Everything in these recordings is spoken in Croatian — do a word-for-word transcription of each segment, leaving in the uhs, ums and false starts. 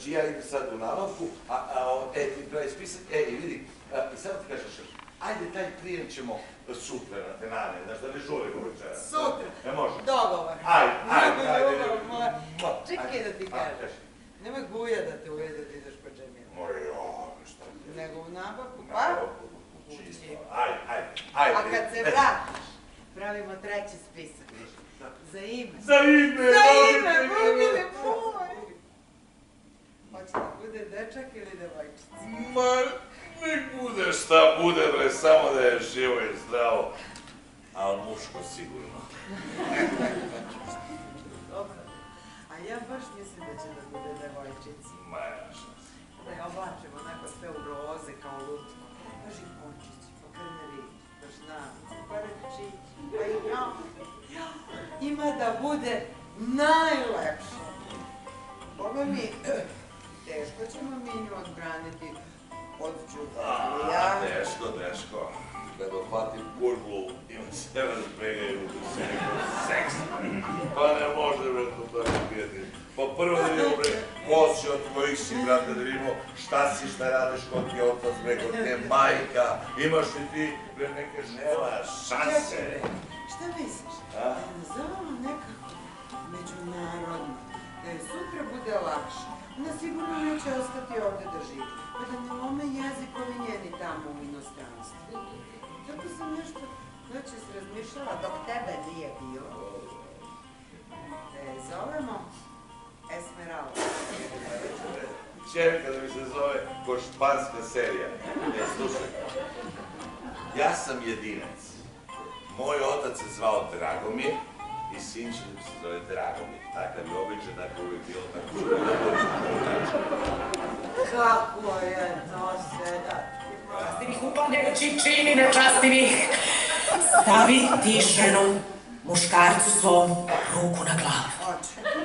Znači ja idem sad u nabavku, e, ti pravi spisak, e, i vidi, i samo ti kažeš, ajde taj prijem ćemo sutra na tenane, znaš da ne žurimo večera. Sutra? Ne može. Dogovor. Ajde, ajde, ajde. Čekaj da ti kažeš. Nemoj guja da te uvede da ideš po džemiju. Moj, o, šta ti? Nego u nabavku, pa? Čisto, ajde, ajde, ajde. A kad se vratiš, pravimo treći spisak. Za ime. Za ime, Za ime, bubili moj. Hoće da bude dečak ili devojčica? Ma, nek bude šta bude, bre, samo da je živo i zdravo. A muško sigurno. Dobro. A ja baš mislim da će da bude devojčica. Ma, ja šans. Da je oblačimo onako sve u roze kao lutko. Baš i končići, pa krnevi, baš navici, pa rečići, pa i ja. Ima da bude najlepše. Boga mi, teško ćemo mi nju odbraniti od Đubrija. Teško, teško. Kada ohvatim burglu i on se razbegaju u sebi seks. Pa ne može, bre, to tako prijatelj. Pa prvo da vidimo, bre, ko si od tvojih si, brate, da vidimo šta si, šta radiš, kod ti je otac, bre, kod ti je majka. Imaš li ti, bre, neke žela, šanse? Šta misliš? Da nazovemo nekako međunarodno, da je sutra bude lakše. Ona sigurno neće ostati ovde da živi, pa da ne lome jezikovi njeni tamo u inostranstvu. Tako sam nešto noćas razmišljala dok tebe nije bilo. Da je zovemo Esmeralda. Čerka da mi se zove ko španska serija. E, slušaj, ja sam jedinac. Moj otac se zvao Dragomir i sin će da se zove Dragomir. Takav je običaj, tako uvijek bilo, tako što je Kako je to seda? Častivih upaljenih čini nečastivih. Stavi ti ženom, muškarcu svom, ruku na glavu.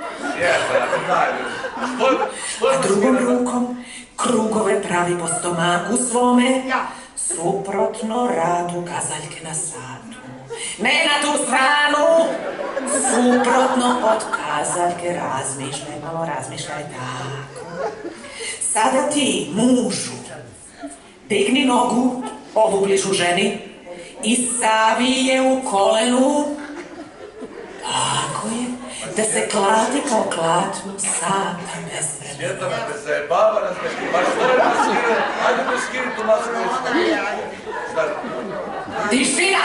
A drugom rukom krugove pravi po stomaku svome, suprotno radu kazaljke na satu. Ne na tu stranu, suprotno od kazaljke, razmišljaj malo, razmišljaj tako. Sada ti, mužu, digni nogu, ovu bližu ženi, i stavi je u kolenu. Tako je, da se klati kao klatnu sata bez vremena. Svjetana, te se baba razmešti, pa što je da skine, ajde da skine tu masku i Tišina!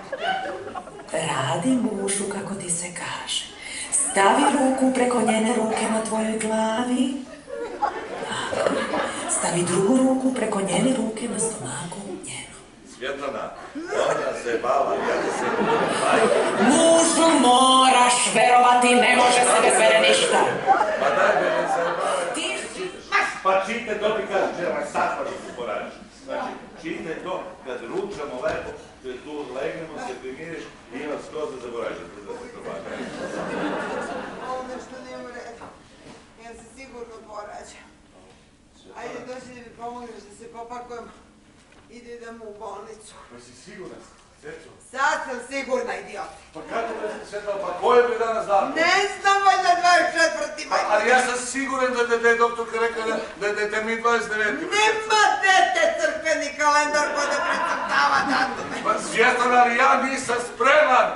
Radi mužu kako ti se kaže. Stavi ruku preko njene ruke na tvojoj glavi. Tako. Stavi drugu ruku preko njene ruke na stomaku njenu. Svjetlana, ona se bava, ja da se bavim. Mužu moraš verovati, ne može se bez vere ništa. Pa daj me, ne se bavim. Ti čitaš. Pa čitaj, to ti kažem, čerma, sad pa što se poradiš. Znači, čitaj to, kad ručamo lepo, tu legnemo, se primiriš i ima skroz da zaboraviš da se probaka. Ovo nešto nije u redu. Ja se sigurno porađam. Ajde, dođi da mi pomogneš da se popakujem i da idemo u bolnicu. Pa si sigurna, Sveto? Sad sam sigurna, idiot. Pa kako da si Sveto, pa koje bi danas dano? Ne znam, valjda dvadeset četvrti maj. Ali ja sam siguran da je doktorka rekla da je termin dvadeset deveti. Nema dete crkveni kalendar ko da precrtava datume. Pa Svjetlana, ali ja nisam spreman.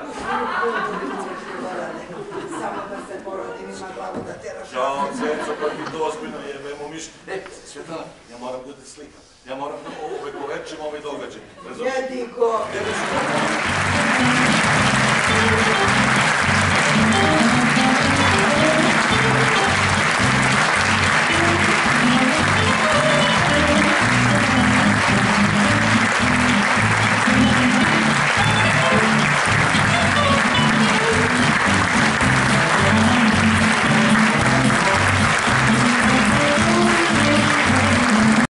Samo da se porodim, ima glavu da teraš. Žao, Sveto, pa ti to ozbiljno jebemo miš. E, Svetlana, ja moram da te slikam. Ja moram da uvek povečem ovaj događaj. Jedi go.